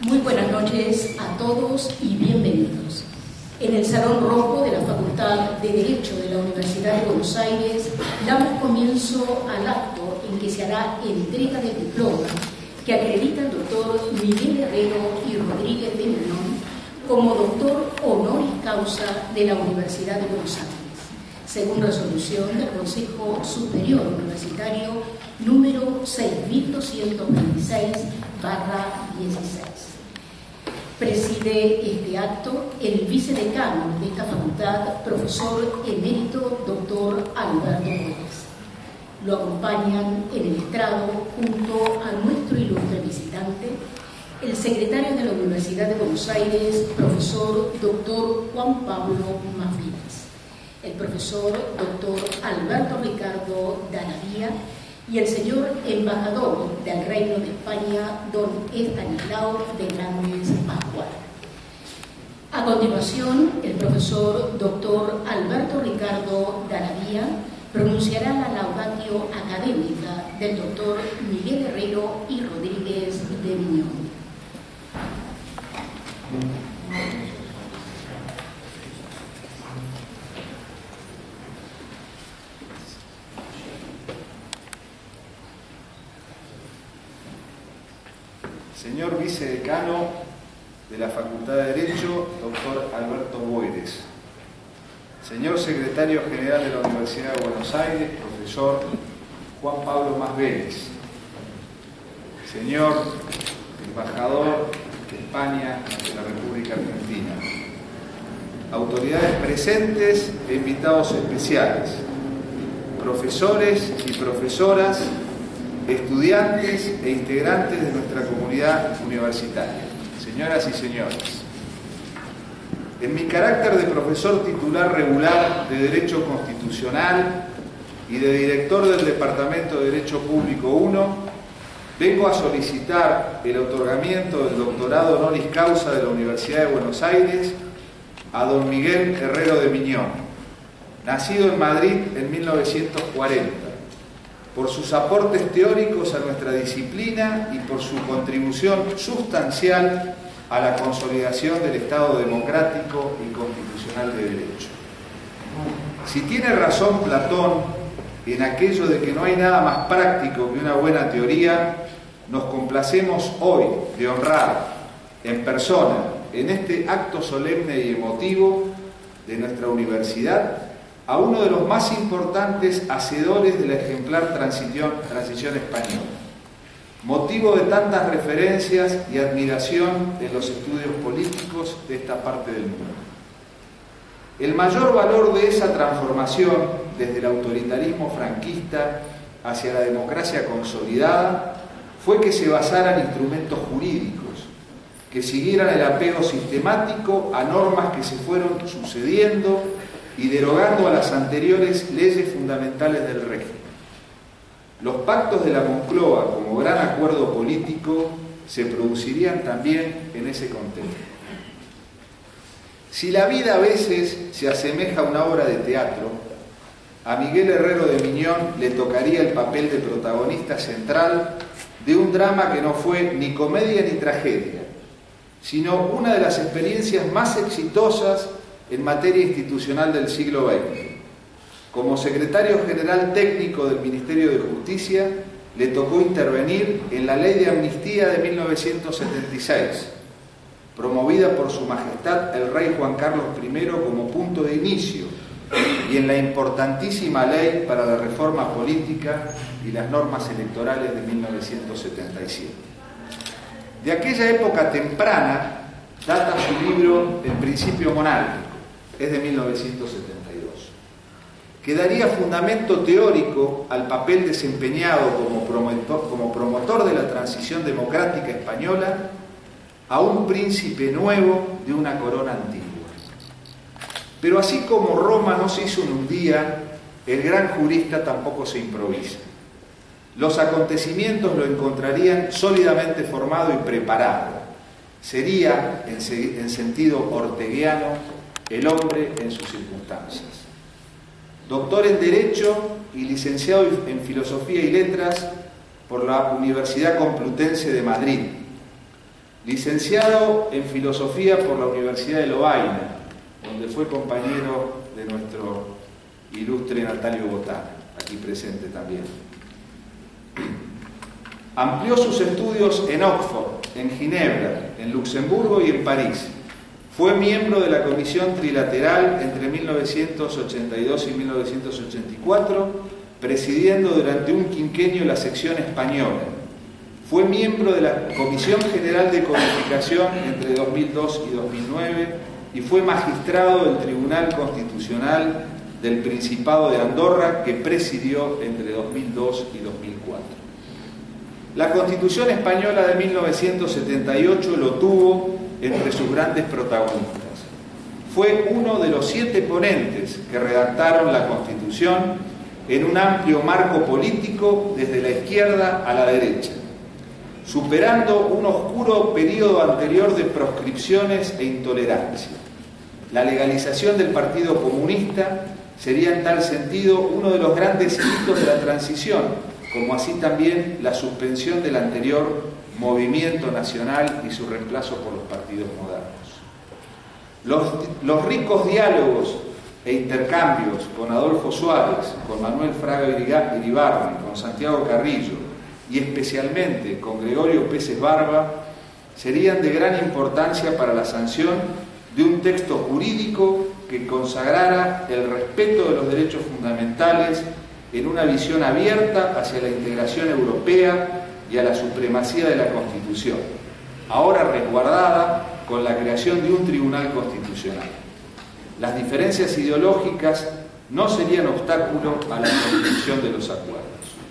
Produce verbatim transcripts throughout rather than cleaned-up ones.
Muy buenas noches a todos y bienvenidos. En el Salón Rojo de la Facultad de Derecho de la Universidad de Buenos Aires damos comienzo al acto en que se hará entrega del diploma que acredita al doctor Miguel Herrero y Rodríguez de Miñón como doctor honoris causa de la Universidad de Buenos Aires, según resolución del Consejo Superior Universitario número seis mil doscientos veintiséis barra dieciséis. Preside este acto el vicedecano de esta facultad, profesor emérito doctor Alberto Boires. Lo acompañan en el estrado, junto a nuestro ilustre visitante, el secretario de la Universidad de Buenos Aires, profesor doctor Juan Pablo Masvines, el profesor doctor Alberto Ricardo Danavía y el señor embajador del Reino de España, don Estanislao de Grandes Pascual. A continuación, el profesor doctor Alberto Ricardo Danavía pronunciará la laudatio académica del doctor Miguel Herrero y Rodríguez de Miñón. Señor vicedecano de la Facultad de Derecho, doctor Alberto Boires. Señor secretario general de la Universidad de Buenos Aires, profesor Juan Pablo Masvines. Señor embajador de España de la República Argentina. Autoridades presentes e invitados especiales. Profesores y profesoras, estudiantes e integrantes de nuestra comunidad universitaria, señoras y señores. En mi carácter de profesor titular regular de Derecho Constitucional y de director del Departamento de Derecho Público uno, vengo a solicitar el otorgamiento del doctorado honoris causa de la Universidad de Buenos Aires a don Miguel Herrero de Miñón, nacido en Madrid en mil novecientos cuarenta. Por sus aportes teóricos a nuestra disciplina y por su contribución sustancial a la consolidación del Estado democrático y constitucional de derecho. Si tiene razón Platón en aquello de que no hay nada más práctico que una buena teoría, nos complacemos hoy de honrar en persona, en este acto solemne y emotivo de nuestra universidad, a uno de los más importantes hacedores de la ejemplar transición, transición española, motivo de tantas referencias y admiración en los estudios políticos de esta parte del mundo. El mayor valor de esa transformación, desde el autoritarismo franquista hacia la democracia consolidada, fue que se basaran en instrumentos jurídicos, que siguieran el apego sistemático a normas que se fueron sucediendo y derogando a las anteriores leyes fundamentales del régimen. Los pactos de la Moncloa, como gran acuerdo político, se producirían también en ese contexto. Si la vida a veces se asemeja a una obra de teatro, a Miguel Herrero de Miñón le tocaría el papel de protagonista central de un drama que no fue ni comedia ni tragedia, sino una de las experiencias más exitosas en materia institucional del siglo veinte. Como secretario general técnico del Ministerio de Justicia, le tocó intervenir en la Ley de Amnistía de mil novecientos setenta y seis, promovida por Su Majestad el Rey Juan Carlos primero como punto de inicio, y en la importantísima Ley para la Reforma Política y las Normas Electorales de mil novecientos setenta y siete. De aquella época temprana data su libro El Principio Monárquico, es de mil novecientos setenta y dos, que daría fundamento teórico al papel desempeñado como promotor, como promotor de la transición democrática española a un príncipe nuevo de una corona antigua. Pero así como Roma no se hizo en un día, el gran jurista tampoco se improvisa. Los acontecimientos lo encontrarían sólidamente formado y preparado. Sería, en, en sentido orteguiano, el hombre en sus circunstancias. Doctor en Derecho y licenciado en Filosofía y Letras por la Universidad Complutense de Madrid. licenciado en Filosofía por la Universidad de Lovaina, donde fue compañero de nuestro ilustre Natalio Botana, aquí presente también. Amplió sus estudios en Oxford, en Ginebra, en Luxemburgo y en París. Fue miembro de la Comisión Trilateral entre mil novecientos ochenta y dos y mil novecientos ochenta y cuatro, presidiendo durante un quinquenio la sección española. Fue miembro de la Comisión General de Codificación entre dos mil dos y dos mil nueve y fue magistrado del Tribunal Constitucional del Principado de Andorra, que presidió entre dos mil dos y dos mil cuatro. La Constitución Española de mil novecientos setenta y ocho lo tuvo entre sus grandes protagonistas. Fue uno de los siete ponentes que redactaron la Constitución en un amplio marco político desde la izquierda a la derecha, superando un oscuro periodo anterior de proscripciones e intolerancia. La legalización del Partido Comunista sería en tal sentido uno de los grandes hitos de la transición, como así también la suspensión del anterior Movimiento Nacional y su reemplazo por los partidos modernos. Los, los ricos diálogos e intercambios con Adolfo Suárez, con Manuel Fraga Iribarne, con Santiago Carrillo y especialmente con Gregorio Peces Barba serían de gran importancia para la sanción de un texto jurídico que consagrara el respeto de los derechos fundamentales en una visión abierta hacia la integración europea y a la supremacía de la Constitución, ahora resguardada con la creación de un tribunal constitucional. Las diferencias ideológicas no serían obstáculo a la construcción de los acuerdos.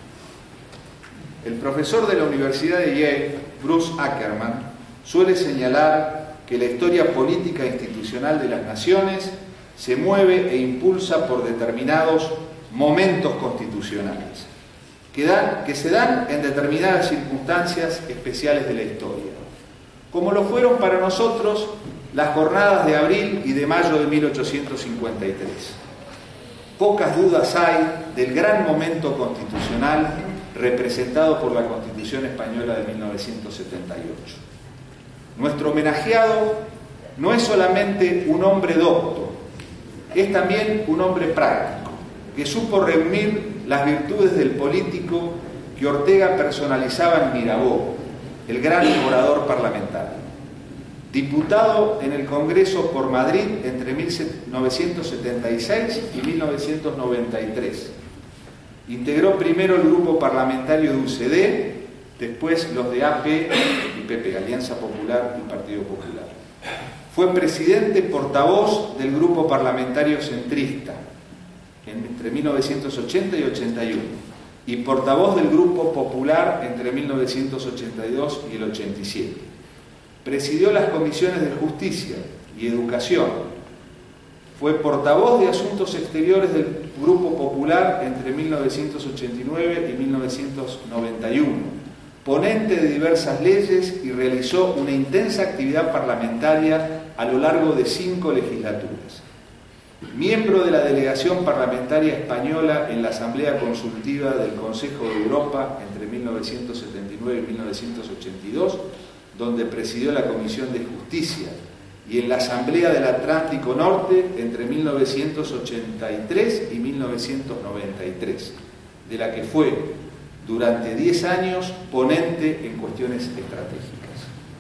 El profesor de la Universidad de Yale, Bruce Ackerman, suele señalar que la historia política e institucional de las naciones se mueve e impulsa por determinados momentos constitucionales, que, dan, que se dan en determinadas circunstancias especiales de la historia, como lo fueron para nosotros las jornadas de abril y de mayo de mil ochocientos cincuenta y tres. Pocas dudas hay del gran momento constitucional representado por la Constitución Española de mil novecientos setenta y ocho. Nuestro homenajeado no es solamente un hombre docto, es también un hombre práctico, que supo reunir las virtudes del político que Ortega personalizaba en Mirabeau, el gran orador parlamentario. Diputado en el Congreso por Madrid entre mil novecientos setenta y seis y mil novecientos noventa y tres. Integró primero el grupo parlamentario de U C D, después los de A P y P P, Alianza Popular y Partido Popular. Fue presidente portavoz del grupo parlamentario centrista entre mil novecientos ochenta y ochenta y uno y portavoz del Grupo Popular entre mil novecientos ochenta y dos y el ochenta y siete. Presidió las comisiones de Justicia y Educación. Fue portavoz de Asuntos Exteriores del Grupo Popular entre mil novecientos ochenta y nueve y mil novecientos noventa y uno, ponente de diversas leyes y realizó una intensa actividad parlamentaria a lo largo de cinco legislaturas. Miembro de la delegación parlamentaria española en la Asamblea Consultiva del Consejo de Europa entre mil novecientos setenta y nueve y mil novecientos ochenta y dos, donde presidió la Comisión de Justicia, y en la Asamblea del Atlántico Norte entre mil novecientos ochenta y tres y mil novecientos noventa y tres, de la que fue durante diez años ponente en cuestiones estratégicas.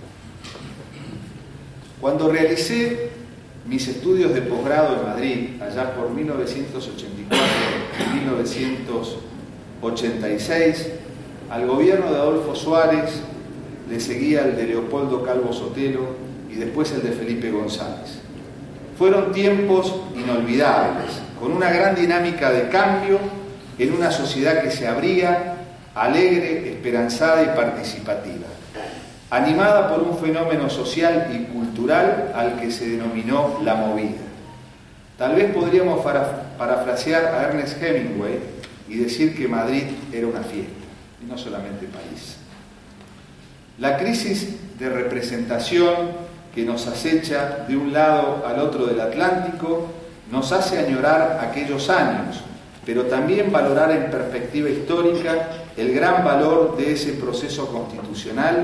Cuando realicé mis estudios de posgrado en Madrid, allá por mil novecientos ochenta y cuatro y mil novecientos ochenta y seis, al gobierno de Adolfo Suárez le seguía el de Leopoldo Calvo Sotelo y después el de Felipe González. Fueron tiempos inolvidables, con una gran dinámica de cambio en una sociedad que se abría, alegre, esperanzada y participativa, animada por un fenómeno social y cultural al que se denominó la movida. Tal vez podríamos parafrasear a Ernest Hemingway y decir que Madrid era una fiesta, y no solamente París. La crisis de representación que nos acecha de un lado al otro del Atlántico nos hace añorar aquellos años, pero también valorar en perspectiva histórica el gran valor de ese proceso constitucional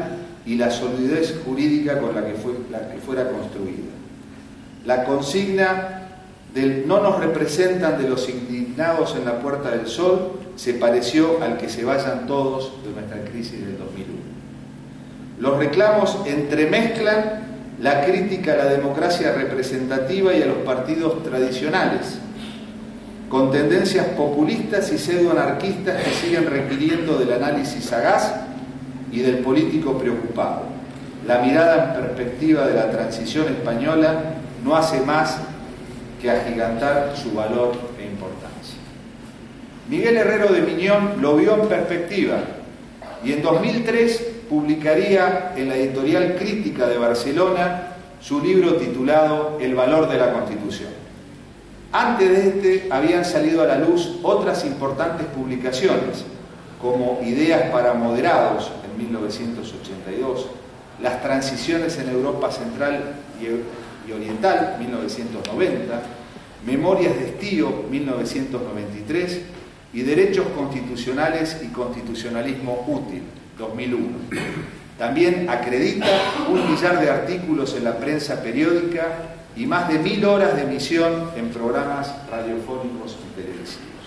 y la solidez jurídica con la que, fue, la que fuera construida. La consigna del "no nos representan" de los indignados en la Puerta del Sol se pareció al "que se vayan todos" de nuestra crisis del dos mil uno. Los reclamos entremezclan la crítica a la democracia representativa y a los partidos tradicionales, con tendencias populistas y pseudoanarquistas que siguen requiriendo del análisis sagaz y del político preocupado. La mirada en perspectiva de la transición española no hace más que agigantar su valor e importancia. Miguel Herrero de Miñón lo vio en perspectiva y en dos mil tres publicaría en la editorial Crítica de Barcelona su libro titulado El valor de la Constitución. Antes de este habían salido a la luz otras importantes publicaciones, como Ideas para Moderados en mil novecientos ochenta y dos, Las transiciones en Europa Central y Oriental, mil novecientos noventa, Memorias de Estío, mil novecientos noventa y tres, y Derechos Constitucionales y Constitucionalismo Útil, dos mil uno. También acredita un millar de artículos en la prensa periódica y más de mil horas de emisión en programas radiofónicos y televisivos.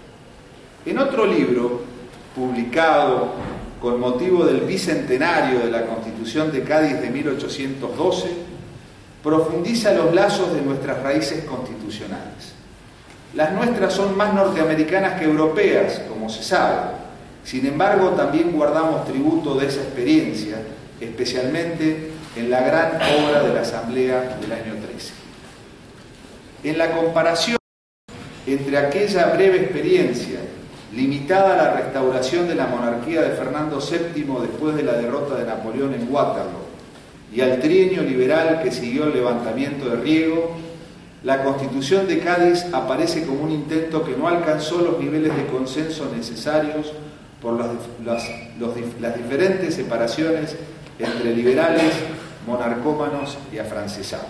En otro libro, publicado con motivo del bicentenario de la Constitución de Cádiz de mil ochocientos doce, profundiza los lazos de nuestras raíces constitucionales. Las nuestras son más norteamericanas que europeas, como se sabe. Sin embargo, también guardamos tributo de esa experiencia, especialmente en la gran obra de la Asamblea del año trece. En la comparación entre aquella breve experiencia, limitada a la restauración de la monarquía de Fernando séptimo después de la derrota de Napoleón en Waterloo, y al trienio liberal que siguió el levantamiento de Riego, la Constitución de Cádiz aparece como un intento que no alcanzó los niveles de consenso necesarios por las, las, los, las diferentes separaciones entre liberales, monarcómanos y afrancesados.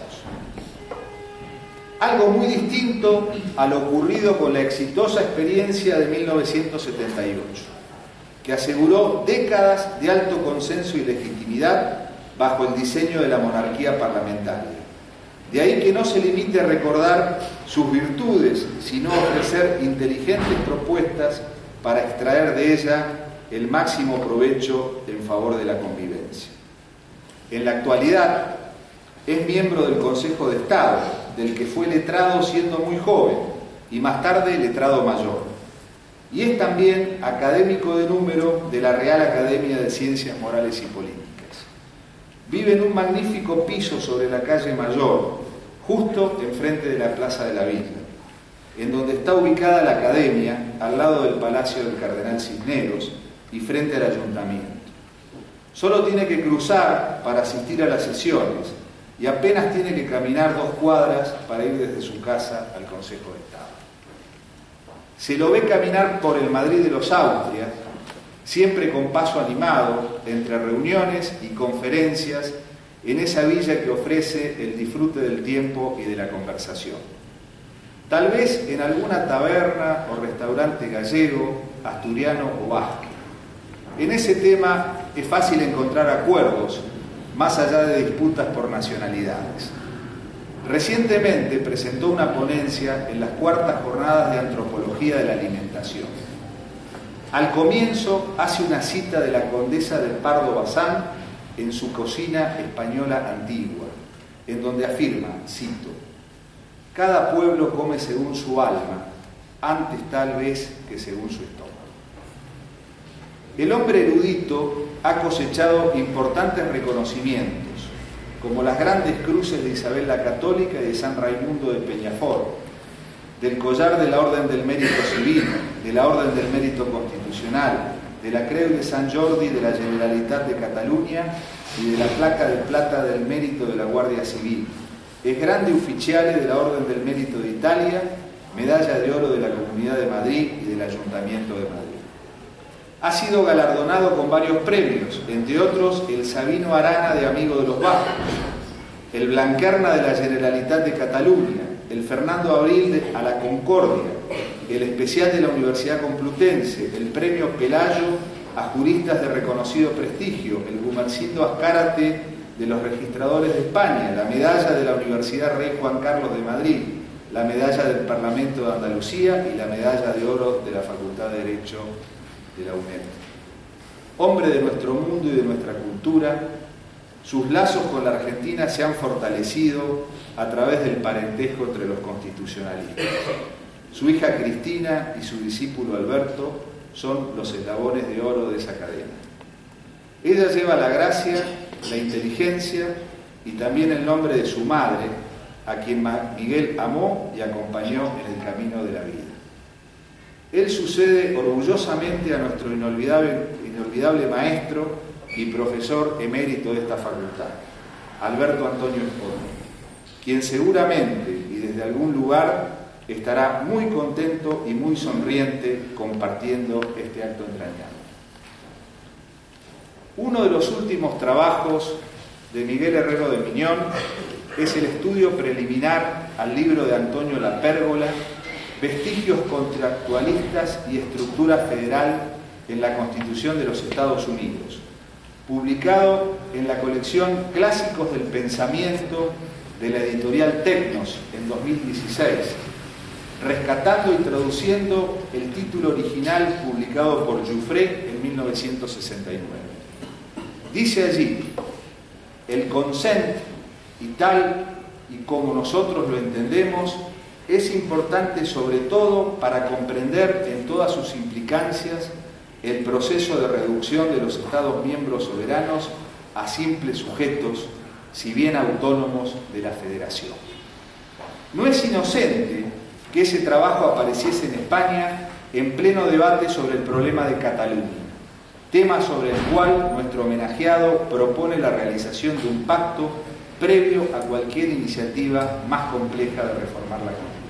Algo muy distinto a lo ocurrido con la exitosa experiencia de mil novecientos setenta y ocho, que aseguró décadas de alto consenso y legitimidad bajo el diseño de la monarquía parlamentaria. De ahí que no se limite a recordar sus virtudes, sino ofrecer inteligentes propuestas para extraer de ella el máximo provecho en favor de la convivencia. En la actualidad es miembro del Consejo de Estado, del que fue letrado siendo muy joven y más tarde letrado mayor. Y es también académico de número de la Real Academia de Ciencias Morales y Políticas. Vive en un magnífico piso sobre la calle Mayor, justo enfrente de la Plaza de la Villa, en donde está ubicada la Academia, al lado del Palacio del Cardenal Cisneros y frente al Ayuntamiento. Solo tiene que cruzar para asistir a las sesiones y apenas tiene que caminar dos cuadras para ir desde su casa al Consejo de Estado. Se lo ve caminar por el Madrid de los Austrias, siempre con paso animado, entre reuniones y conferencias, en esa villa que ofrece el disfrute del tiempo y de la conversación. Tal vez en alguna taberna o restaurante gallego, asturiano o vasco. En ese tema es fácil encontrar acuerdos, más allá de disputas por nacionalidades. Recientemente presentó una ponencia en las cuartas jornadas de antropología de la alimentación. Al comienzo hace una cita de la condesa del Pardo Bazán en su Cocina Española Antigua, en donde afirma, cito: "Cada pueblo come según su alma, antes tal vez que según su estómago". El hombre erudito ha cosechado importantes reconocimientos, como las grandes cruces de Isabel la Católica y de San Raimundo de Peñafort, del collar de la Orden del Mérito Civil, de la Orden del Mérito Constitucional, de la Creu de Sant Jordi de la Generalitat de Cataluña y de la Placa de Plata del Mérito de la Guardia Civil. Es grande ufficiale de la Orden del Mérito de Italia, medalla de oro de la Comunidad de Madrid y del Ayuntamiento de Madrid. Ha sido galardonado con varios premios, entre otros el Sabino Arana de Amigo de los Vascos, el Blanquerna de la Generalitat de Cataluña, el Fernando Abril de, a la Concordia, el especial de la Universidad Complutense, el Premio Pelayo a juristas de reconocido prestigio, el Gumersindo Azcárate de los Registradores de España, la medalla de la Universidad Rey Juan Carlos de Madrid, la medalla del Parlamento de Andalucía y la medalla de oro de la Facultad de Derecho de la UNED. Hombre de nuestro mundo y de nuestra cultura, sus lazos con la Argentina se han fortalecido a través del parentesco entre los constitucionalistas. Su hija Cristina y su discípulo Alberto son los eslabones de oro de esa cadena. Ella lleva la gracia, la inteligencia y también el nombre de su madre, a quien Miguel amó y acompañó en el camino de la vida. Él sucede orgullosamente a nuestro inolvidable, inolvidable maestro y profesor emérito de esta facultad, Alberto Antonio Espósito, quien seguramente y desde algún lugar estará muy contento y muy sonriente compartiendo este acto entrañable. Uno de los últimos trabajos de Miguel Herrero de Miñón es el estudio preliminar al libro de Antonio La Pérgola, Vestigios contractualistas y estructura federal en la Constitución de los Estados Unidos, publicado en la colección Clásicos del Pensamiento de la editorial Tecnos en dos mil dieciséis, rescatando y traduciendo el título original publicado por Giuffre en mil novecientos sesenta y nueve. Dice allí: el consent y tal y como nosotros lo entendemos es importante sobre todo para comprender en todas sus implicancias el proceso de reducción de los Estados miembros soberanos a simples sujetos, si bien autónomos, de la Federación. No es inocente que ese trabajo apareciese en España en pleno debate sobre el problema de Cataluña, tema sobre el cual nuestro homenajeado propone la realización de un pacto previo a cualquier iniciativa más compleja de reformar la Constitución.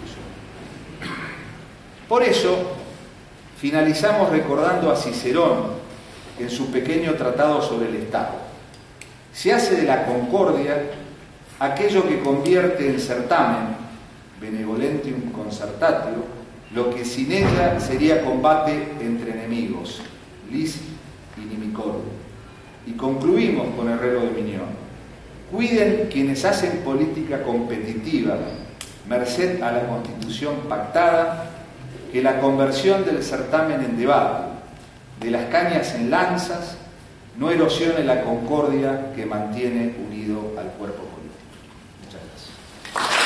Por eso, finalizamos recordando a Cicerón en su pequeño tratado sobre el Estado. Se hace de la concordia aquello que convierte en certamen, benevolentium concertatio, lo que sin ella sería combate entre enemigos, lis inimicorum. Y concluimos con Herrero de Miñón: cuiden quienes hacen política competitiva, merced a la Constitución pactada, que la conversión del certamen en debate, de las cañas en lanzas, no erosione la concordia que mantiene unido al cuerpo político. Muchas gracias.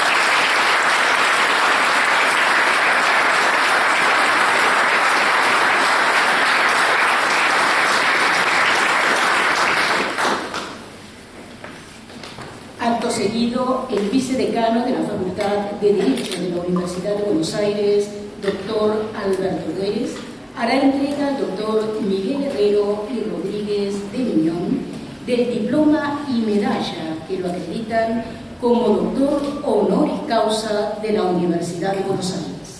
Acto seguido, el vicedecano de la Facultad de Derecho de la Universidad de Buenos Aires, doctor Alberto Guedes, hará entrega al doctor Miguel Herrero y Rodríguez de Miñón del diploma y medalla que lo acreditan como doctor honoris causa de la Universidad de Buenos Aires.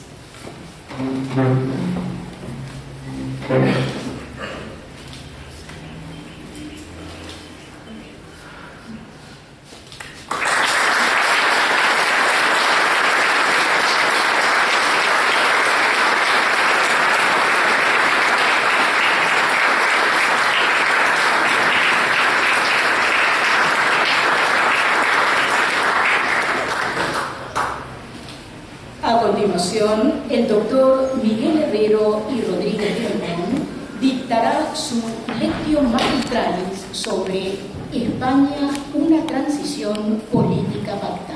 El doctor Miguel Herrero y Rodríguez de Miñón dictará su lectio magistralis sobre España, una transición política pactada.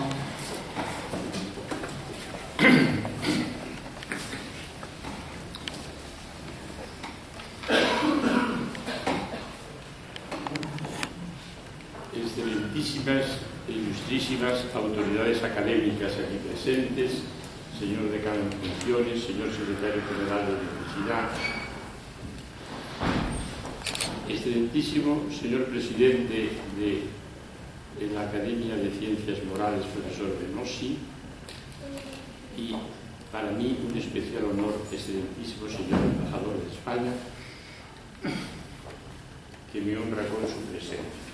Excelentísimas e ilustrísimas autoridades académicas aquí presentes, señor decano en funciones, señor secretario general de la Universidad, excelentísimo señor presidente de, de la Academia de Ciencias Morales, profesor Benossi, y para mí un especial honor, excelentísimo señor embajador de España, que me honra con su presencia.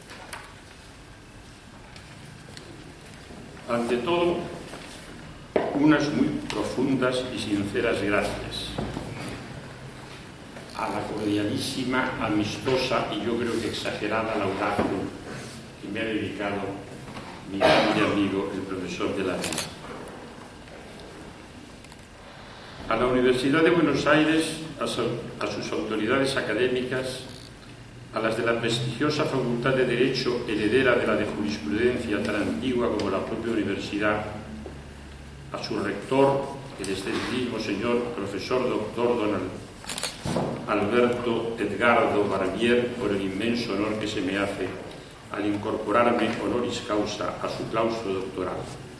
Ante todo, unas muy profundas y sinceras gracias a la cordialísima, amistosa y yo creo que exagerada laudación que me ha dedicado mi grande amigo, el profesor de la vida. A la Universidad de Buenos Aires, a, su, a sus autoridades académicas, a las de la prestigiosa Facultad de Derecho, heredera de la de Jurisprudencia, tan antigua como la propia universidad, a su rector, el excelentísimo señor profesor doctor don Alberto Edgardo Barbier, por el inmenso honor que se me hace al incorporarme honoris causa a su claustro doctoral.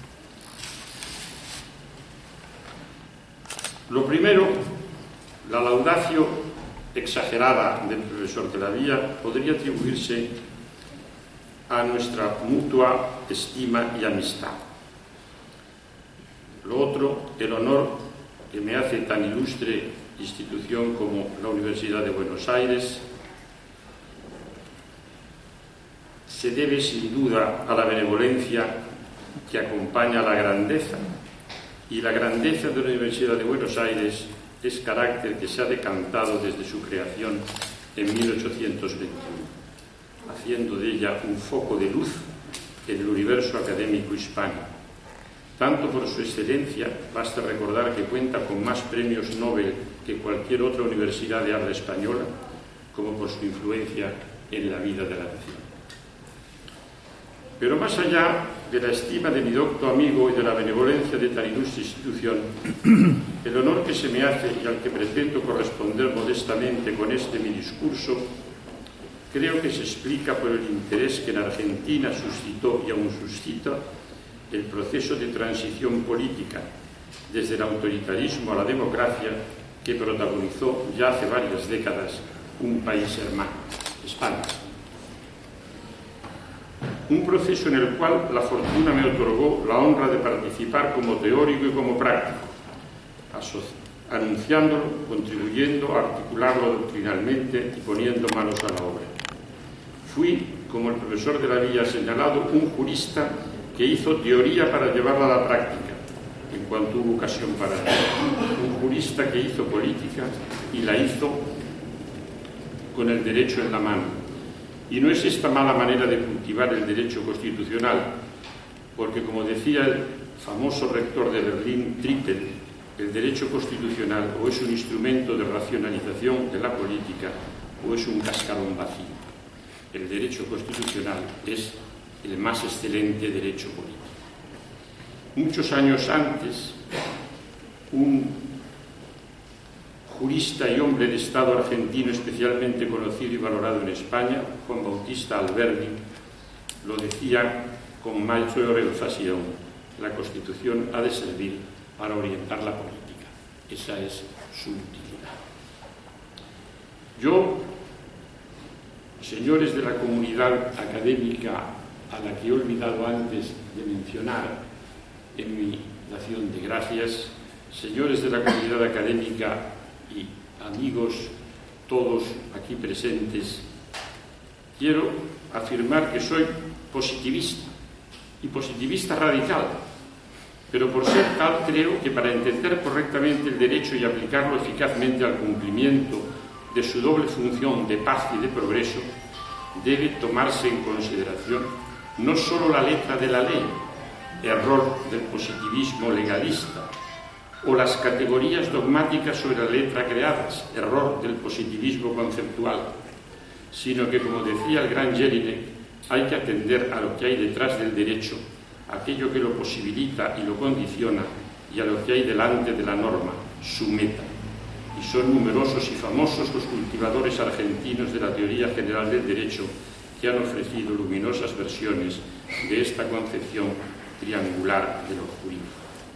Lo primero, la laudatio exagerada del profesor de la Vía podría atribuirse a nuestra mutua estima y amistad. Lo otro, el honor que me hace tan ilustre institución como la Universidad de Buenos Aires, se debe sin duda a la benevolencia que acompaña a la grandeza, y la grandeza de la Universidad de Buenos Aires es carácter que se ha decantado desde su creación en mil ochocientos veintiuno, haciendo de ella un foco de luz en el universo académico hispano. Tanto por su excelencia, basta recordar que cuenta con más premios Nobel que cualquier otra universidad de habla española, como por su influencia en la vida de la nación. Pero más allá de la estima de mi docto amigo y de la benevolencia de tan ilustre institución, el honor que se me hace y al que pretendo corresponder modestamente con este mi discurso, creo que se explica por el interés que en Argentina suscitó y aún suscita el proceso de transición política desde el autoritarismo a la democracia que protagonizó ya hace varias décadas un país hermano, España. Un proceso en el cual la fortuna me otorgó la honra de participar como teórico y como práctico, anunciándolo, contribuyendo a articularlo doctrinalmente y poniendo manos a la obra. Fui, como el profesor de la Vía ha señalado, un jurista que hizo teoría para llevarla a la práctica, en cuanto hubo ocasión para ello. Un jurista que hizo política y la hizo con el derecho en la mano. Y no es esta mala manera de cultivar el derecho constitucional, porque, como decía el famoso rector de Berlín, Trippel, el derecho constitucional o es un instrumento de racionalización de la política o es un cascarón vacío. El derecho constitucional es el más excelente derecho político. Muchos años antes, un jurista y hombre de Estado argentino especialmente conocido y valorado en España, Juan Bautista Alberdi, lo decía con mayor énfasis aún: la Constitución ha de servir para orientar la política. Esa es su utilidad. Yo, señores de la comunidad académica a la que he olvidado antes de mencionar en mi dación de gracias, señores de la comunidad académica y amigos todos aquí presentes, quiero afirmar que soy positivista y positivista radical, pero por ser tal creo que para entender correctamente el derecho y aplicarlo eficazmente al cumplimiento de su doble función de paz y de progreso, debe tomarse en consideración no solo la letra de la ley, error del positivismo legalista, o las categorías dogmáticas sobre la letra creadas, error del positivismo conceptual, sino que, como decía el gran Jelinek, hay que atender a lo que hay detrás del derecho, aquello que lo posibilita y lo condiciona, y a lo que hay delante de la norma, su meta. Y son numerosos y famosos los cultivadores argentinos de la teoría general del derecho que han ofrecido luminosas versiones de esta concepción triangular de lo jurídico.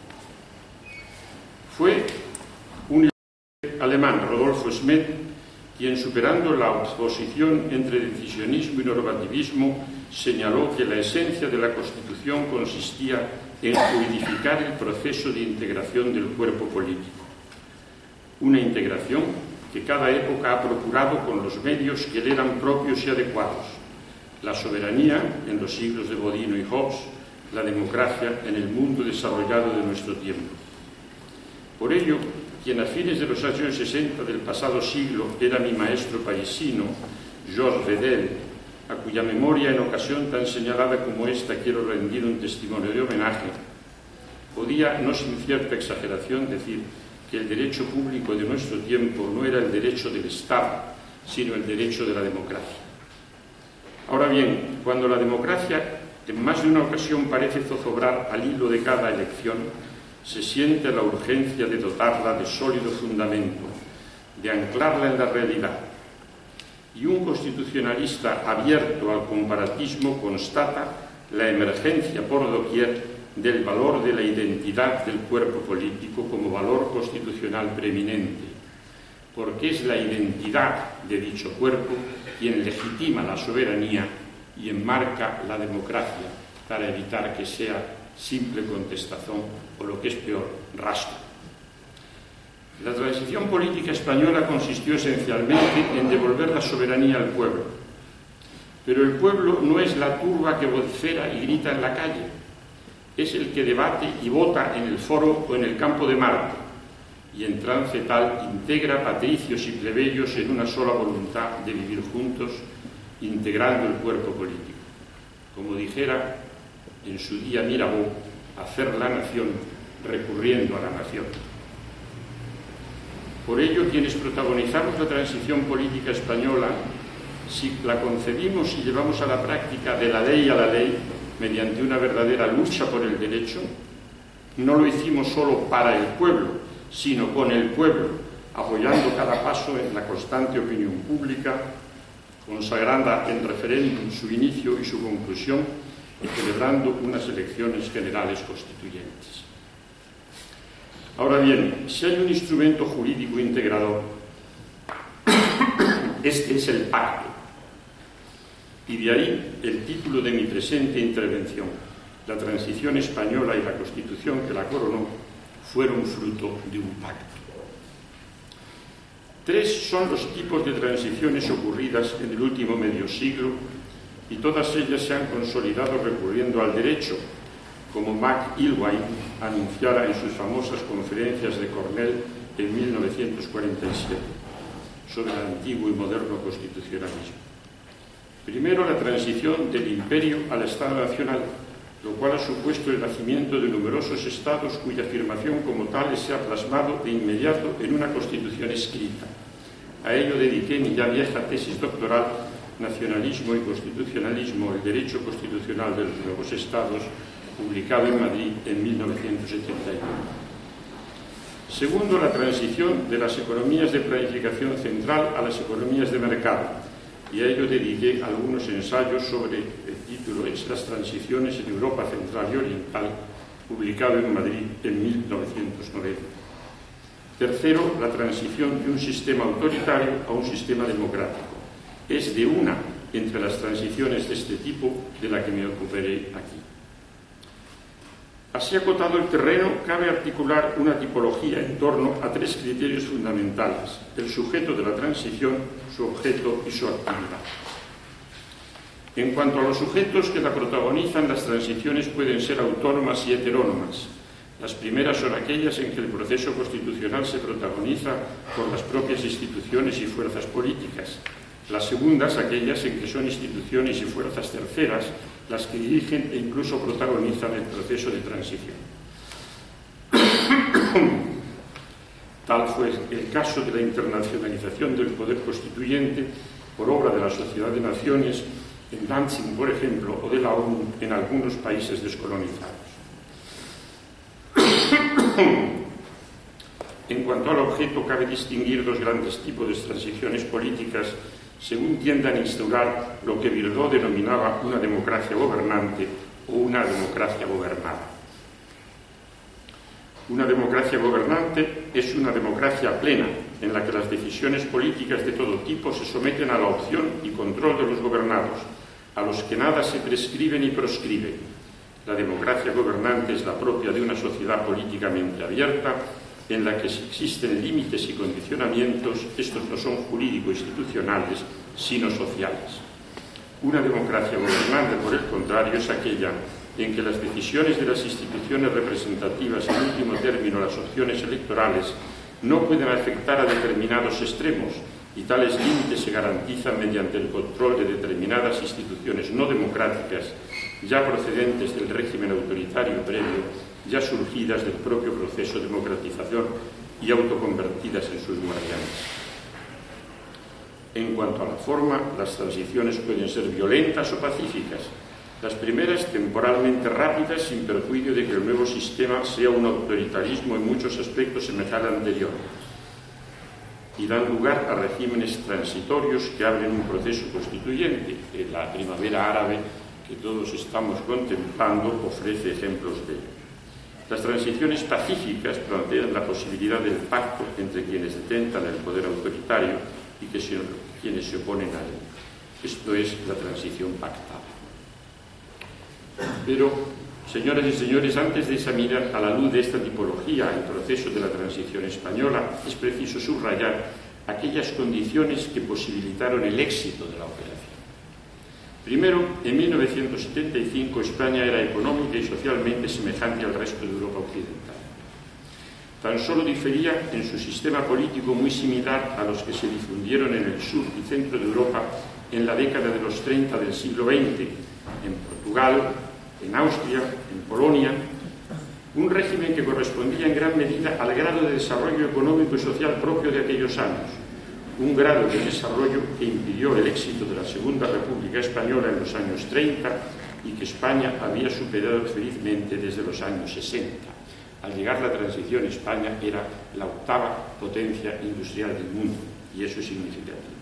Fue un alemán, Rodolfo Schmidt, quien, superando la oposición entre decisionismo y normativismo, señaló que la esencia de la Constitución consistía en fluidificar el proceso de integración del cuerpo político. Una integración que cada época ha procurado con los medios que le eran propios y adecuados. La soberanía, en los siglos de Bodino y Hobbes, la democracia en el mundo desarrollado de nuestro tiempo. Por ello, quien a fines de los años sesenta del pasado siglo era mi maestro parisino, Georges Vedel, a cuya memoria en ocasión tan señalada como esta quiero rendir un testimonio de homenaje, podía, no sin cierta exageración, decir que el derecho público de nuestro tiempo no era el derecho del Estado, sino el derecho de la democracia. Ahora bien, cuando la democracia en más de una ocasión parece zozobrar al hilo de cada elección, se siente la urgencia de dotarla de sólido fundamento, de anclarla en la realidad. Y un constitucionalista abierto al comparatismo constata la emergencia por doquier del valor de la identidad del cuerpo político como valor constitucional preeminente, porque es la identidad de dicho cuerpo quien legitima la soberanía y enmarca la democracia para evitar que sea simple contestación o, lo que es peor, rastro. La transición política española consistió esencialmente en devolver la soberanía al pueblo. Pero el pueblo no es la turba que vocifera y grita en la calle, es el que debate y vota en el foro o en el campo de Marte, y en trance tal integra patricios y plebeyos en una sola voluntad de vivir juntos, integrando el cuerpo político. Como dijera en su día Mirabeau, hacer la nación recurriendo a la nación. Por ello, quienes protagonizamos la transición política española, si la concebimos y llevamos a la práctica de la ley a la ley, mediante una verdadera lucha por el derecho, no lo hicimos solo para el pueblo, sino con el pueblo, apoyando cada paso en la constante opinión pública, consagrando en referéndum su inicio y su conclusión, y celebrando unas elecciones generales constituyentes. Ahora bien, si hay un instrumento jurídico integrador, este es el pacto. Y de ahí el título de mi presente intervención. La transición española y la Constitución que la coronó fueron fruto de un pacto. Tres son los tipos de transiciones ocurridas en el último medio siglo, y todas ellas se han consolidado recurriendo al derecho, como Mac Ilwain anunciara en sus famosas conferencias de Cornell en mil novecientos cuarenta y siete sobre el antiguo y moderno constitucionalismo. Primero, la transición del imperio al Estado nacional, lo cual ha supuesto el nacimiento de numerosos estados cuya afirmación como tales se ha plasmado de inmediato en una constitución escrita. A ello dediqué mi ya vieja tesis doctoral, Nacionalismo y Constitucionalismo, el derecho constitucional de los nuevos estados, publicado en Madrid en mil novecientos setenta y uno. Segundo, la transición de las economías de planificación central a las economías de mercado, y a ello dediqué algunos ensayos sobre el título Es las transiciones en Europa Central y Oriental, publicado en Madrid en mil novecientos noventa. Tercero, la transición de un sistema autoritario a un sistema democrático. Es de una entre las transiciones de este tipo de la que me ocuparé aquí. Así acotado el terreno, cabe articular una tipología en torno a tres criterios fundamentales: el sujeto de la transición, su objeto y su actividad. En cuanto a los sujetos que la protagonizan, las transiciones pueden ser autónomas y heterónomas. Las primeras son aquellas en que el proceso constitucional se protagoniza por las propias instituciones y fuerzas políticas. Las segundas, aquellas en que son instituciones y fuerzas terceras las que dirigen e incluso protagonizan el proceso de transición. Tal fue el caso de la internacionalización del poder constituyente por obra de la Sociedad de Naciones en Danzig, por ejemplo, o de la ONU en algunos países descolonizados. En cuanto al objeto, cabe distinguir dos grandes tipos de transiciones políticas según tiendan a instaurar lo que Virgo denominaba una democracia gobernante o una democracia gobernada. Una democracia gobernante es una democracia plena, en la que las decisiones políticas de todo tipo se someten a la opción y control de los gobernados, a los que nada se prescribe ni proscribe. La democracia gobernante es la propia de una sociedad políticamente abierta, en la que si existen límites y condicionamientos, estos no son jurídico-institucionales, sino sociales. Una democracia gobernante, por el contrario, es aquella en que las decisiones de las instituciones representativas, en último término las opciones electorales, no pueden afectar a determinados extremos, y tales límites se garantizan mediante el control de determinadas instituciones no democráticas, ya procedentes del régimen autoritario previo, ya surgidas del propio proceso de democratización y autoconvertidas en sus guardianes. En cuanto a la forma, las transiciones pueden ser violentas o pacíficas. Las primeras, temporalmente rápidas, sin perjuicio de que el nuevo sistema sea un autoritarismo en muchos aspectos semejante al anterior, y dan lugar a regímenes transitorios que abren un proceso constituyente. En la primavera árabe que todos estamos contemplando ofrece ejemplos de ello. Las transiciones pacíficas plantean la posibilidad del pacto entre quienes detentan el poder autoritario y que se, quienes se oponen a él. Esto es la transición pactada. Pero, señoras y señores, antes de examinar a la luz de esta tipología el proceso de la transición española, es preciso subrayar aquellas condiciones que posibilitaron el éxito de la operación. Primero, en mil novecientos setenta y cinco España era económica y socialmente semejante al resto de Europa occidental. Tan solo difería en su sistema político muy similar a los que se difundieron en el sur y centro de Europa en la década de los treinta del siglo veinte, en Portugal, en Austria, en Polonia, un régimen que correspondía en gran medida al grado de desarrollo económico y social propio de aquellos años, un grado de desarrollo que impidió el éxito de la Segunda República Española en los años treinta y que España había superado felizmente desde los años sesenta. Al llegar la transición, España era la octava potencia industrial del mundo, y eso es significativo.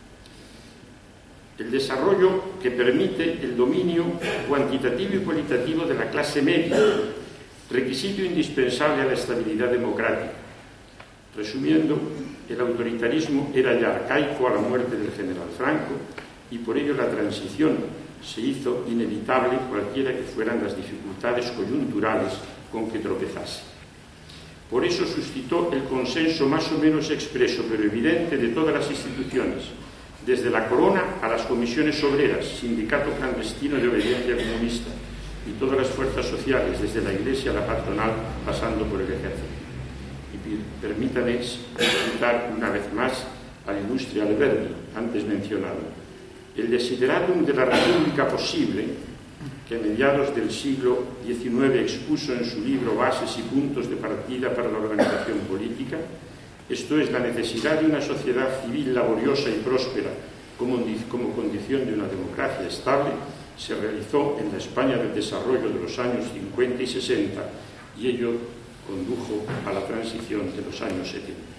El desarrollo que permite el dominio cuantitativo y cualitativo de la clase media, requisito indispensable a la estabilidad democrática. Resumiendo, el autoritarismo era ya arcaico a la muerte del general Franco y por ello la transición se hizo inevitable cualquiera que fueran las dificultades coyunturales con que tropezase. Por eso suscitó el consenso más o menos expreso pero evidente de todas las instituciones, desde la Corona a las comisiones obreras, sindicato clandestino de obediencia comunista y todas las fuerzas sociales, desde la Iglesia a la patronal, pasando por el ejército. Y permítanme citar una vez más al ilustre Alberti, antes mencionado. El desideratum de la república posible, que a mediados del siglo diecinueve expuso en su libro Bases y puntos de partida para la organización política, esto es, la necesidad de una sociedad civil laboriosa y próspera como, como condición de una democracia estable, se realizó en la España del desarrollo de los años cincuenta y sesenta, y ello condujo a la transición de los años setenta.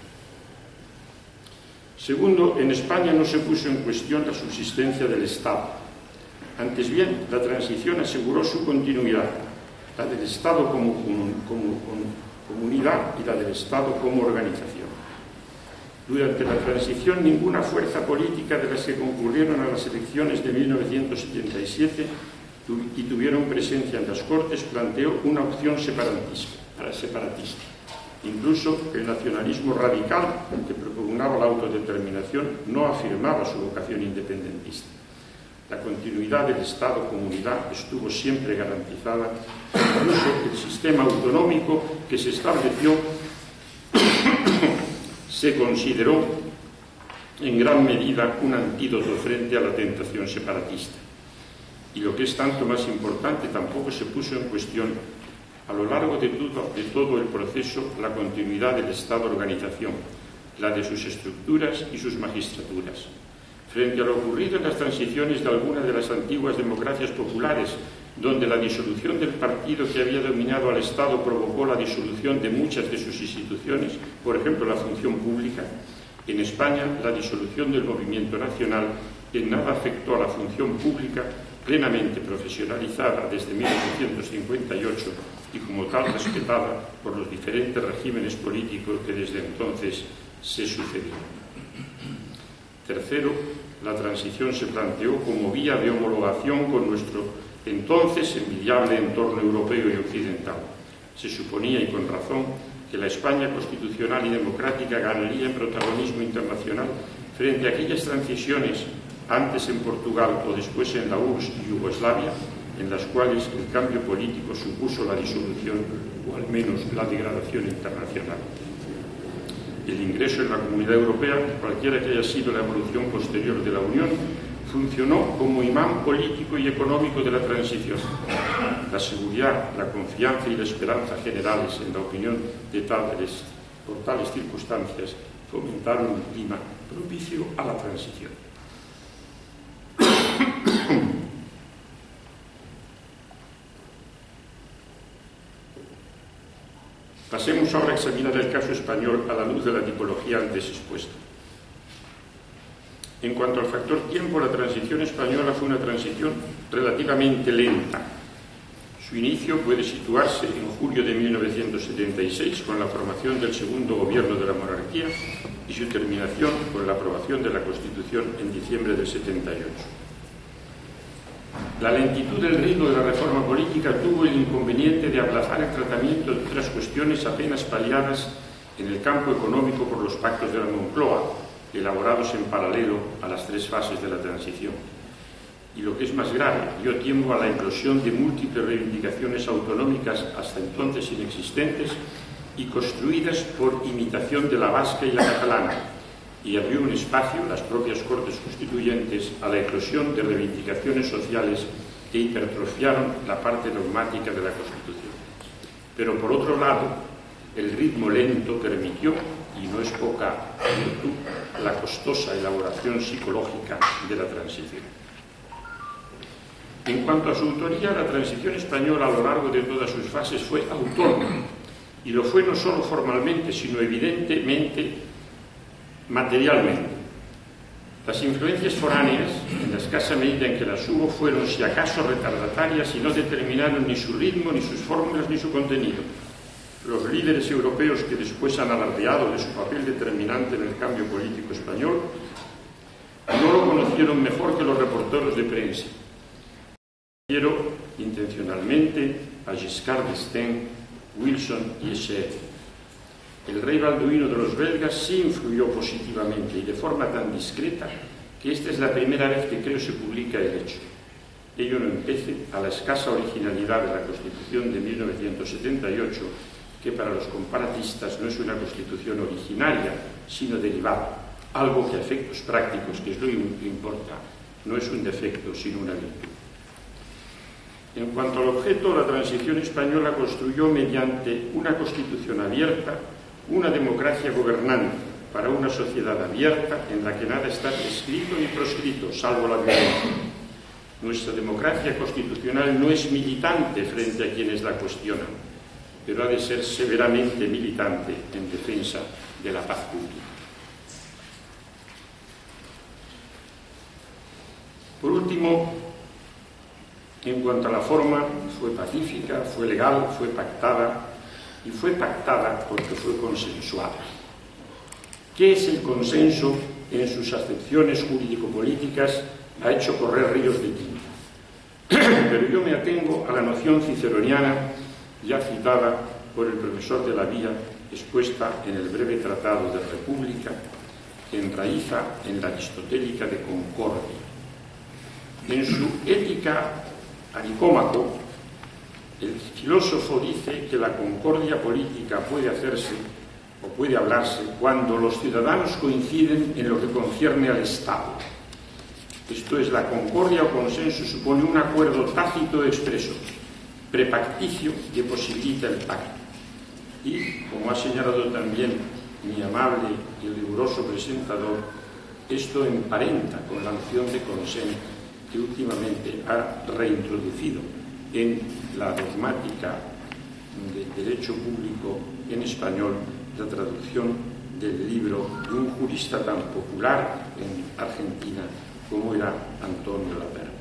Segundo, en España no se puso en cuestión la subsistencia del Estado. Antes bien, la transición aseguró su continuidad, la del Estado como, como, como, como comunidad y la del Estado como organización. Durante la transición, ninguna fuerza política de las que concurrieron a las elecciones de mil novecientos setenta y siete y tuvieron presencia en las Cortes planteó una opción separatista. separatista. Incluso el nacionalismo radical, que propugnaba la autodeterminación, no afirmaba su vocación independentista. La continuidad del Estado-comunidad estuvo siempre garantizada, incluso el sistema autonómico que se estableció se consideró en gran medida un antídoto frente a la tentación separatista. Y lo que es tanto más importante, tampoco se puso en cuestión a lo largo de todo, de todo el proceso la continuidad del Estado-organización, la de sus estructuras y sus magistraturas. Frente a lo ocurrido en las transiciones de algunas de las antiguas democracias populares, donde la disolución del partido que había dominado al Estado provocó la disolución de muchas de sus instituciones, por ejemplo la función pública, en España la disolución del movimiento nacional en nada afectó a la función pública plenamente profesionalizada desde mil novecientos cincuenta y ocho y como tal respetada por los diferentes regímenes políticos que desde entonces se sucedieron. Tercero, la transición se planteó como vía de homologación con nuestro entonces envidiable entorno europeo y occidental. Se suponía, y con razón, que la España constitucional y democrática ganaría en protagonismo internacional frente a aquellas transiciones, antes en Portugal o después en la U R S S y Yugoslavia, en las cuales el cambio político supuso la disolución o al menos la degradación internacional. El ingreso en la Comunidad Europea, cualquiera que haya sido la evolución posterior de la Unión, funcionó como imán político y económico de la transición. La seguridad, la confianza y la esperanza generales en la opinión de tales, por tales circunstancias fomentaron un clima propicio a la transición. Pasemos ahora a examinar el caso español a la luz de la tipología antes expuesta. En cuanto al factor tiempo, la transición española fue una transición relativamente lenta. Su inicio puede situarse en julio de mil novecientos setenta y seis con la formación del segundo gobierno de la monarquía y su terminación con la aprobación de la Constitución en diciembre del setenta y ocho. La lentitud del ritmo de la reforma política tuvo el inconveniente de aplazar el tratamiento de otras cuestiones apenas paliadas en el campo económico por los pactos de la Moncloa, elaborados en paralelo a las tres fases de la transición. Y lo que es más grave, dio tiempo a la eclosión de múltiples reivindicaciones autonómicas hasta entonces inexistentes y construidas por imitación de la vasca y la catalana, y abrió un espacio, las propias Cortes Constituyentes, a la eclosión de reivindicaciones sociales que hipertrofiaron la parte dogmática de la Constitución. Pero por otro lado, el ritmo lento permitió, y no es poca virtud, la costosa elaboración psicológica de la transición. En cuanto a su autoría, la transición española a lo largo de todas sus fases fue autónoma, y lo fue no solo formalmente, sino evidentemente materialmente. Las influencias foráneas, en la escasa medida en que las hubo, fueron si acaso retardatarias y no determinaron ni su ritmo, ni sus fórmulas, ni su contenido. Los líderes europeos que después han alardeado de su papel determinante en el cambio político español no lo conocieron mejor que los reporteros de prensa. Quiero intencionalmente a Giscard d'Estaing, Wilson y Scheer. El rey Balduino de los belgas sí influyó positivamente y de forma tan discreta que esta es la primera vez que creo se publica el hecho. Ello no empece a la escasa originalidad de la Constitución de mil novecientos setenta y ocho, que para los comparatistas no es una Constitución originaria, sino derivada, algo que a efectos prácticos, que es lo que importa, no es un defecto, sino una virtud. En cuanto al objeto, la transición española construyó mediante una Constitución abierta una democracia gobernante para una sociedad abierta en la que nada está prescrito ni proscrito, salvo la violencia. Nuestra democracia constitucional no es militante frente a quienes la cuestionan, pero ha de ser severamente militante en defensa de la paz pública. Por último, en cuanto a la forma, fue pacífica, fue legal, fue pactada, y fue pactada porque fue consensuada. ¿Qué es el consenso? En sus acepciones jurídico-políticas ha hecho correr ríos de tinta. Pero yo me atengo a la noción ciceroniana ya citada por el profesor de la Vía, expuesta en el breve Tratado de República, que enraiza en la aristotélica de concordia. En su Ética a Nicómaco, el filósofo dice que la concordia política puede hacerse o puede hablarse cuando los ciudadanos coinciden en lo que concierne al Estado. Esto es, la concordia o consenso supone un acuerdo tácito expreso, prepacticio, que posibilita el pacto. Y, como ha señalado también mi amable y riguroso presentador, esto emparenta con la noción de consenso que últimamente ha reintroducido en la dogmática de derecho público en español la traducción del libro de un jurista tan popular en Argentina como era Antonio Laperna.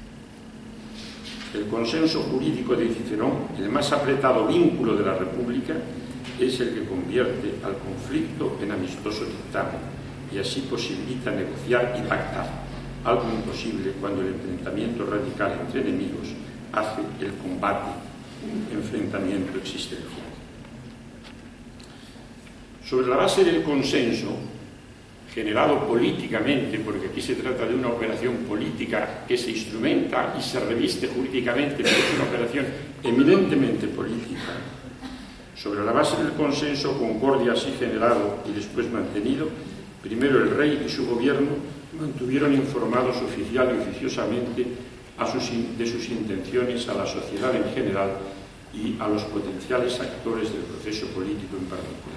El consenso jurídico de Cicerón, el más apretado vínculo de la República, es el que convierte al conflicto en amistoso dictamen y así posibilita negociar y pactar, algo imposible cuando el enfrentamiento radical entre enemigos hace el combate un enfrentamiento existencial. Sobre la base del consenso, generado políticamente, porque aquí se trata de una operación política que se instrumenta y se reviste jurídicamente, pero es una operación eminentemente política, sobre la base del consenso, concordia así generado y después mantenido, primero el rey y su gobierno mantuvieron informados oficial y oficiosamente a sus, de sus intenciones a la sociedad en general y a los potenciales actores del proceso político en particular.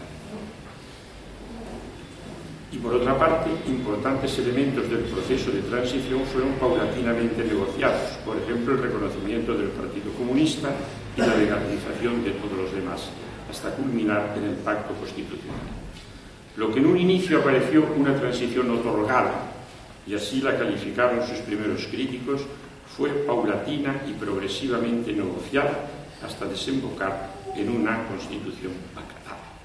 Y por otra parte, importantes elementos del proceso de transición fueron paulatinamente negociados, por ejemplo, el reconocimiento del Partido Comunista y la legalización de todos los demás, hasta culminar en el Pacto Constitucional. Lo que en un inicio apareció una transición otorgada, y así la calificaron sus primeros críticos, fue paulatina y progresivamente negociada hasta desembocar en una Constitución pactada.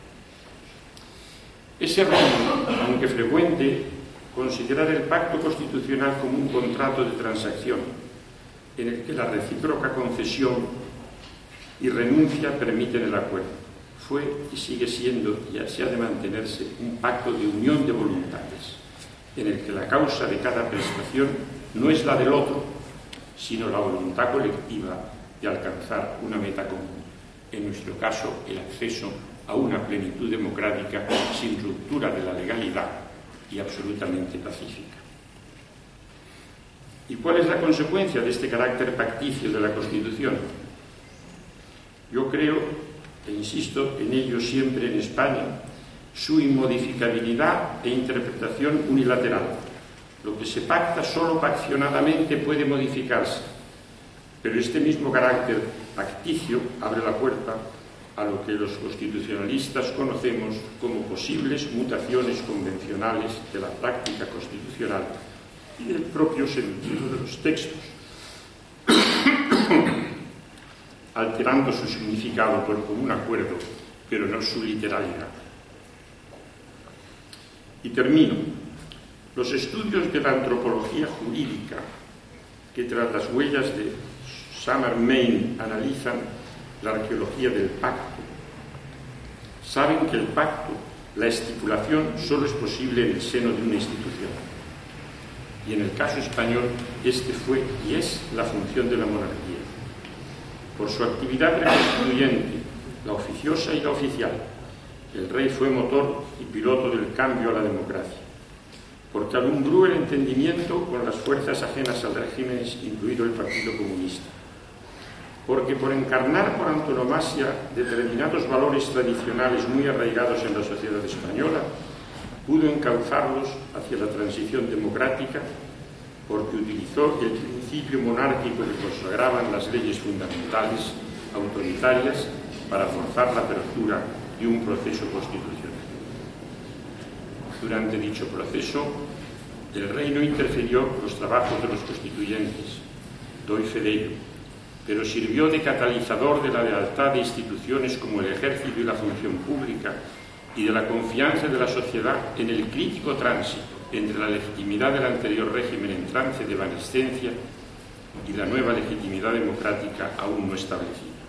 Es erróneo, aunque frecuente, considerar el pacto constitucional como un contrato de transacción en el que la recíproca concesión y renuncia permiten el acuerdo. Fue y sigue siendo, y así ha de mantenerse, un pacto de unión de voluntades, en el que la causa de cada prestación no es la del otro, sino la voluntad colectiva de alcanzar una meta común, en nuestro caso el acceso a una plenitud democrática sin ruptura de la legalidad y absolutamente pacífica. ¿Y cuál es la consecuencia de este carácter pacticio de la Constitución? Yo creo, e insisto en ello siempre en España, su inmodificabilidad e interpretación unilateral. Lo que se pacta solo paccionadamente puede modificarse, pero este mismo carácter pacticio abre la puerta a lo que los constitucionalistas conocemos como posibles mutaciones convencionales de la práctica constitucional y del propio sentido de los textos, alterando su significado por común acuerdo, pero no su literalidad. Y termino. Los estudios de la antropología jurídica, que tras las huellas de Summer Main analizan la arqueología del pacto, saben que el pacto, la estipulación, solo es posible en el seno de una institución. Y en el caso español, este fue y es la función de la monarquía. Por su actividad reconstituyente, la oficiosa y la oficial, el rey fue motor y piloto del cambio a la democracia, porque alumbró el entendimiento con las fuerzas ajenas al régimen, incluido el Partido Comunista, porque por encarnar por antonomasia determinados valores tradicionales muy arraigados en la sociedad española, pudo encauzarlos hacia la transición democrática, porque utilizó el principio monárquico que consagraban las leyes fundamentales autoritarias para forzar la apertura de un proceso constitucional. Durante dicho proceso, el rey no interfirió en los trabajos de los constituyentes, doy fe de ello, pero sirvió de catalizador de la lealtad de instituciones como el ejército y la función pública y de la confianza de la sociedad en el crítico tránsito entre la legitimidad del anterior régimen en trance de evanescencia y la nueva legitimidad democrática aún no establecida.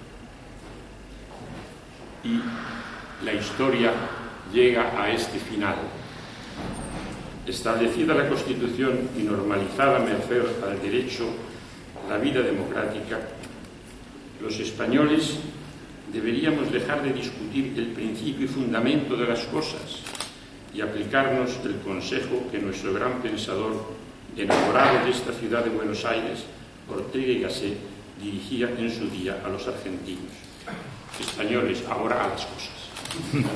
Y la historia llega a este final. Establecida la Constitución y normalizada a merced al derecho a la vida democrática, los españoles deberíamos dejar de discutir el principio y fundamento de las cosas y aplicarnos el consejo que nuestro gran pensador, enamorado de esta ciudad de Buenos Aires, Ortega y Gasset, dirigía en su día a los argentinos. Españoles, ahora a las cosas.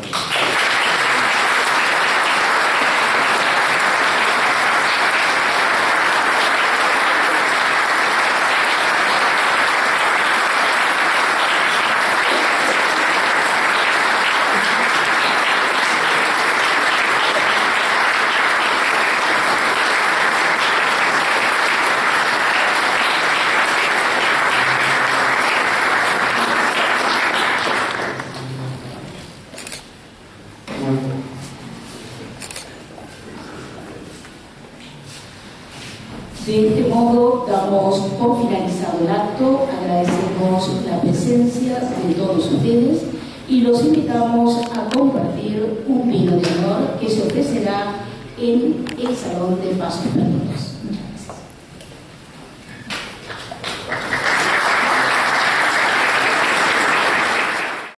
De este modo, damos por finalizado el acto, agradecemos la presencia de todos ustedes y los invitamos a compartir un vino de honor que se ofrecerá en el Salón de Pasos Perdidos.